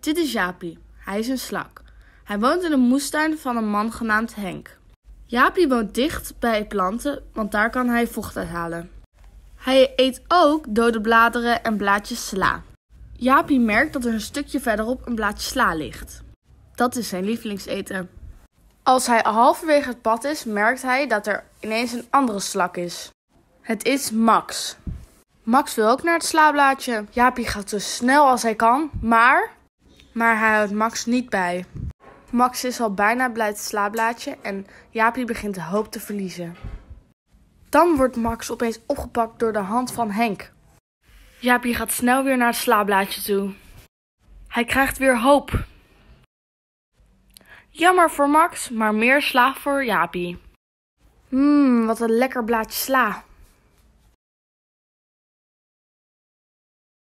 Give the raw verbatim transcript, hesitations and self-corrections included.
Dit is Jaapie. Hij is een slak. Hij woont in een moestuin van een man genaamd Henk. Jaapie woont dicht bij planten, want daar kan hij vocht uit halen. Hij eet ook dode bladeren en blaadjes sla. Jaapie merkt dat er een stukje verderop een blaadje sla ligt. Dat is zijn lievelingseten. Als hij halverwege het pad is, merkt hij dat er ineens een andere slak is. Het is Max. Max wil ook naar het slablaadje. Jaapie gaat zo snel als hij kan, maar... Maar hij houdt Max niet bij. Max is al bijna bij het slablaadje en Jaapie begint de hoop te verliezen. Dan wordt Max opeens opgepakt door de hand van Henk. Jaapie gaat snel weer naar het slablaadje toe. Hij krijgt weer hoop. Jammer voor Max, maar meer sla voor Jaapie. Mmm, wat een lekker blaadje sla.